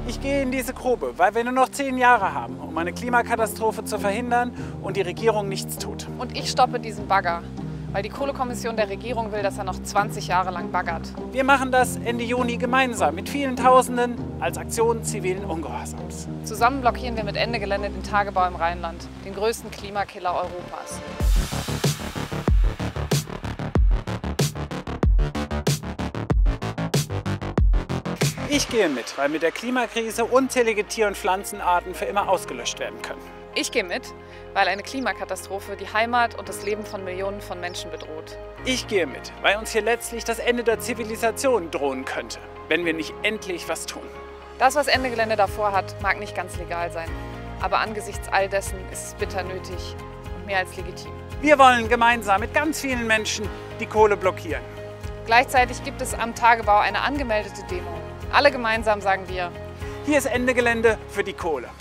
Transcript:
Ich gehe in diese Grube, weil wir nur noch 10 Jahre haben, um eine Klimakatastrophe zu verhindern und die Regierung nichts tut. Und ich stoppe diesen Bagger, weil die Kohlekommission der Regierung will, dass er noch 20 Jahre lang baggert. Wir machen das Ende Juni gemeinsam mit vielen Tausenden als Aktion zivilen Ungehorsams. Zusammen blockieren wir mit Ende Gelände den Tagebau im Rheinland, den größten Klimakiller Europas. Ich gehe mit, weil mit der Klimakrise unzählige Tier- und Pflanzenarten für immer ausgelöscht werden können. Ich gehe mit, weil eine Klimakatastrophe die Heimat und das Leben von Millionen von Menschen bedroht. Ich gehe mit, weil uns hier letztlich das Ende der Zivilisation drohen könnte, wenn wir nicht endlich was tun. Das, was Ende Gelände davor hat, mag nicht ganz legal sein. Aber angesichts all dessen ist es bitter nötig und mehr als legitim. Wir wollen gemeinsam mit ganz vielen Menschen die Kohle blockieren. Gleichzeitig gibt es am Tagebau eine angemeldete Demo. Alle gemeinsam sagen wir: Hier ist Ende Gelände für die Kohle.